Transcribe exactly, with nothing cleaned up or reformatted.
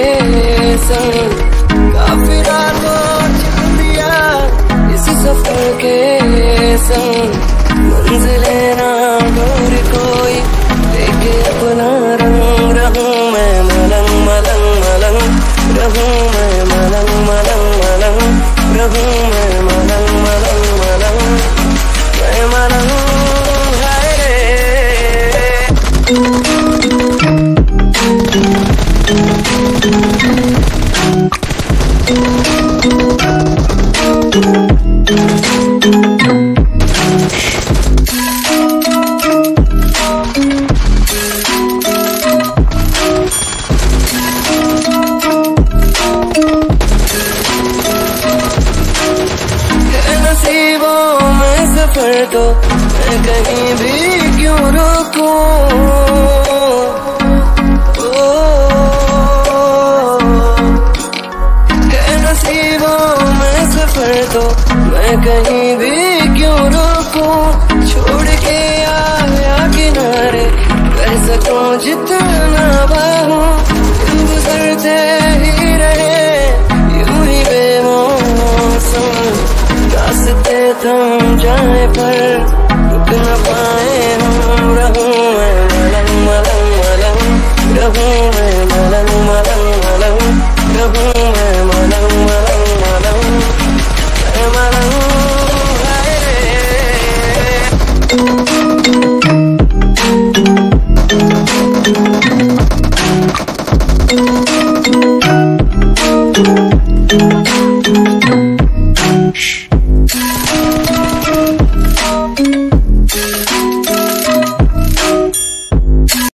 संग काफी रातों चल दिया इस सफर के संग। मंजिले ना दूर कोई लेके अपना रंग रहूं मैं मलंग मलंग मलंग रहूं मैं मलंग मलंग मलंग रहूं मैं मलंग मलंग मलंग मैं मलंग है रे। नसीबों में सफर तो मैं कहीं भी क्यों रुकूं, नसीबों में सफर तो मैं कहीं भी क्यों रुकूं। छोड़ के आया किनारे कर सकूं जितना बाहूं, गुजरते ही रहे यूं ही बेमौसम। रास्ते थम जाए पर रुक न पाए हम, रहूं मैं मलंग मलंग मलंग रहूं मैं मलंग मलंग मलंग रहूं